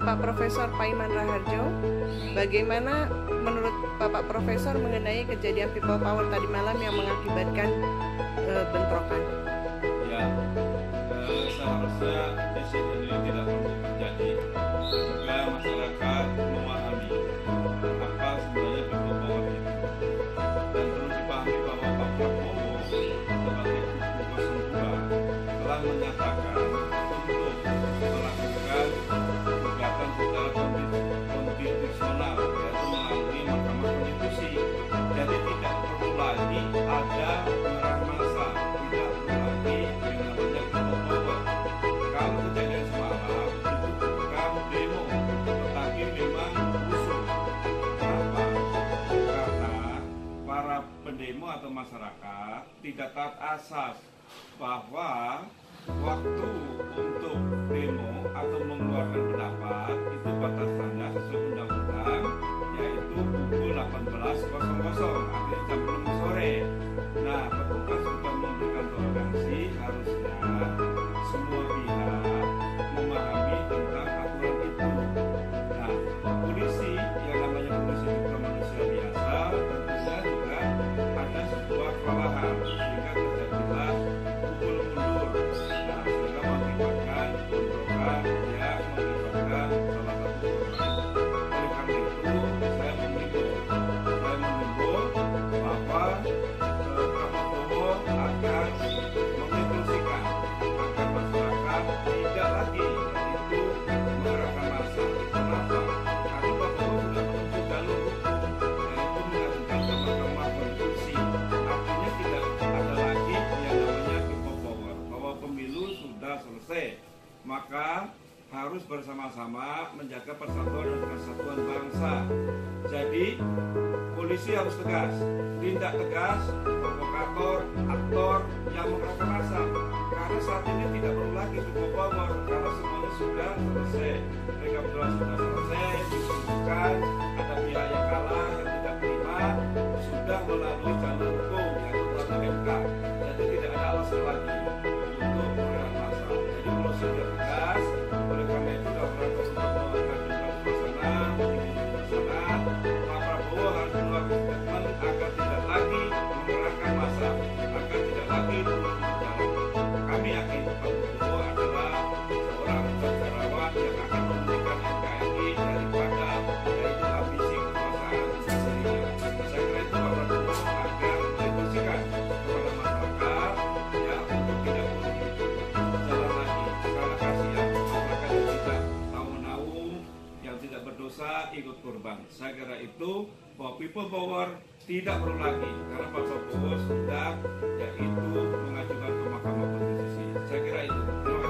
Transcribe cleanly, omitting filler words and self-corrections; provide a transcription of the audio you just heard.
Bapak Profesor Paiman Raharjo. Bagaimana menurut Bapak Profesor mengenai kejadian people power tadi malam yang mengakibatkan bentrokan? Ya, seharusnya di sini tidak perlu terjadi. Juga masyarakat memahami apa sebenarnya people power itu. Dan perlu dipahami bahwa Pak Prabowo sebagai kubu 02 telah menyatakan untuk melakukan gugatan secara konstitusional, yaitu melalui Mahkamah Konstitusi. Jadi tidak perlu lagi ada perang massa, tidak perlu lagi yang namanya people power. Kalau kejadian semalam itu bukan demo, tetapi memang rusuh. Kenapa? Karena para pendemo atau masyarakat tidak taat asas bahwa waktu untuk demo atau mengeluarkan pendapat itu batasannya sesuai undang-undang, yaitu pukul 18.00, artinya jam 6 sore. Nah, petugas sudah memberikan toleransi, harusnya semua pihak memahami tentang aturan itu. Nah, polisi yang namanya polisi itu manusia biasa, tentunya juga ada sebuah kelelahan sehingga terjadilah pukul mundur. Nah, sehingga mengakibatkan bentrokan yang mengakibatkan salah satu korban. Oleh karena itu, saya mengimbau bahwa Pak Prabowo akan menginstruksikan agar masyarakat tidak lagi itu mengerahkan massa. Kenapa? Karena Pak Prabowo sudah menempuh jalur hukum, yaitu mengajukan ke Mahkamah Konstitusi. Artinya tidak ada lagi yang namanya people power, bahwa pemilu sudah selesai. Maka harus bersama-sama menjaga persatuan dan kesatuan bangsa. Jadi polisi harus tegas, tindak tegas provokator, aktor yang mengerahkan massa. Karena saat ini tidak perlu lagi people power, karena semuanya sudah selesai. Rekapitulasi sudah selesai, disebutkan ada pihak yang kalah, yang tidak terima, sudah melalui jalur hukum yaitu melalui MK. Jadi tidak ada alasan lagi untuk mengerahkan massa. Jadi polisi sudah tegas. Oleh karena itu dalam rangka untuk mengajukan suasana, Pak Prabowo harus mengeluarkan statement agar tidak lagi mengerahkan massa, agar tidak lagi turun jalan. Kami yakin Pak Prabowo adalah seorang sejarawan yang akan memberikan NKRI daripada yaitu ambisi kekuasaan aslinya. Saya kira itu Pak Prabowo agar menginstruksikan kepada masyarakat ya untuk tidak berjalan lagi. Karena kasihan masyarakat yang tidak tahu-naung, yang tidak berdosa ikut korban. Saya kira itu bahwa people power tidak perlu lagi karena Pak Prabowo sudah yaitu mengajukan ke Mahkamah Konstitusi. Saya kira itu. Terima kasih.